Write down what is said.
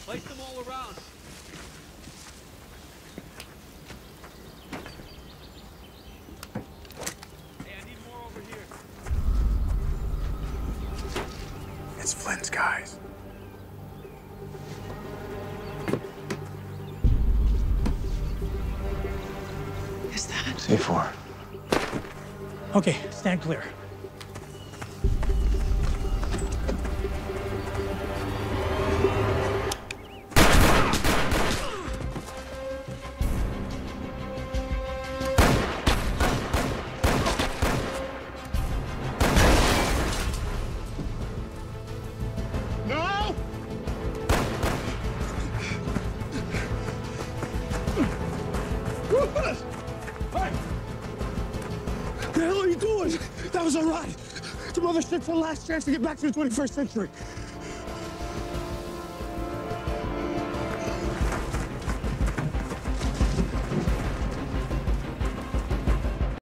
Place them all around. Hey, I need more over here. It's Flynn's guys. Is that? C4. Okay, stand clear. No! Rufus! Hey! What the hell are you doing? That was all right. The mothership's our last chance to get back to the 21st century.